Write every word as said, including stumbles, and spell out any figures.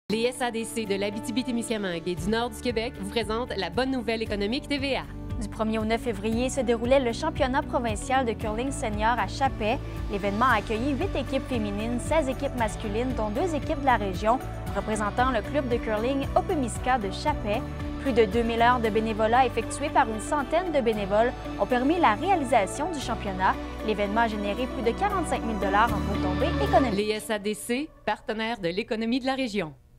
Les S A D C de l'Abitibi-Témiscamingue et du nord du Québec vous présentent la bonne nouvelle économique T V A. Du premier au neuf février se déroulait le championnat provincial de curling senior à Chapais. L'événement a accueilli huit équipes féminines, seize équipes masculines, dont deux équipes de la région, représentant le club de curling Opemiska de Chapais. Plus de deux mille heures de bénévolat effectuées par une centaine de bénévoles ont permis la réalisation du championnat. L'événement a généré plus de quarante-cinq mille dollars en retombées économiques. Les S A D C, partenaires de l'économie de la région.